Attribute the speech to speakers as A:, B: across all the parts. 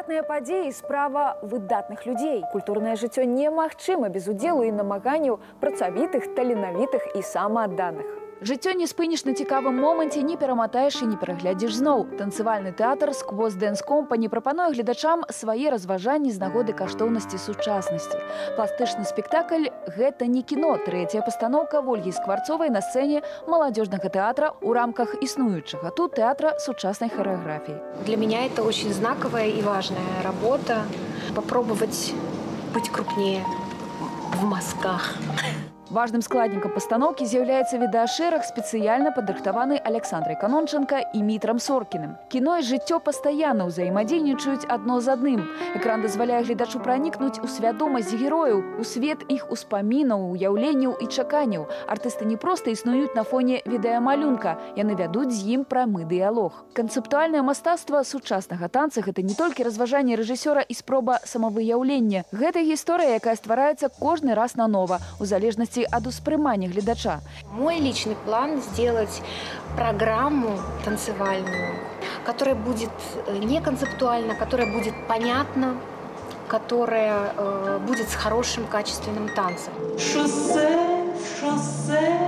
A: Выдатныя падзеі справа выдатных людзей. Культурнае жыццё немагчыма без удзелу і намаганняў працавітых, таленавітых і самаадданых. Жыццё не спыніш на цікавым моманце, не пераматаеш і не пераглядзіш зноў. Танцывальны тэатр «Сквозь Dance Company» прапануе гледачам свае разважанні з нагоды каштоўнасці сучаснасці. Пластычны спектакль – гэта не кіно. Трэцяя пастаноўка Ольгі Скварцовай на сцэне маладзёжнага тэатра ў рамках існуючага тут тэатра сучаснай хореографии.
B: Для меня это очень знаковая и важная работа. Попробовать быть крупнее в мазках.
A: Важным складнікам пастаноўкі з'яўляецца відэашэраг, спецыяльна падрыхтаваны Александрай Канонченко і Мітрам Соркіным. Кіно і жыццё пастаянна ўзаемадзейнічаюць адно з адным. Экран дазваляе гледачу пранікнуць у свядомасць герояў, у свет іх успамінаў, уяўленняў і чаканняў. Артысты не проста існуюць на фоне відэамалюнка, яны вядуць з ім прамы дыялог. Канцэптуальнае мастацтва сучаснага танца – гэта не толькі разважанне рэжысёра і спроба самавыяўлення. Гэта гісторыя, якая ствараецца кожны раз нанова, у залежнасці от успрымання глядача.
B: Мой личный план – сделать программу танцевальную, которая будет не концептуальна, которая будет понятна, которая будет с хорошим качественным танцем.
C: Шоссе, шоссе,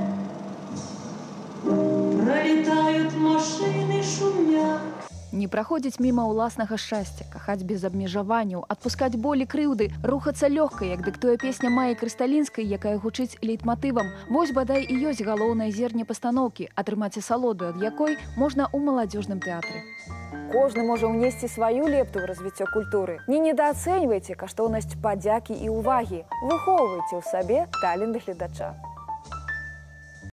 C: пролетают машины, шумят.
A: Не праходзіць міма ўласнага шчасця, кахаць без абмежаванняў, адпускаць болі крыўды, рухацца лёгка, як дыктуе песня Маі Крысталінскай, якая гучыць лейтматывам. Вось бадай і ёсць галоўнае зерне пастаноўкі, атрымаць асалоду, ад якой можна ў маладзёжным тэатры. Кожны можа ўнесці сваю лепту ў развіццё культуры. Не недаацэньвайце каштоўнасць падзякі і ўвагі. Выхоўвайце ў сабе талент гледача.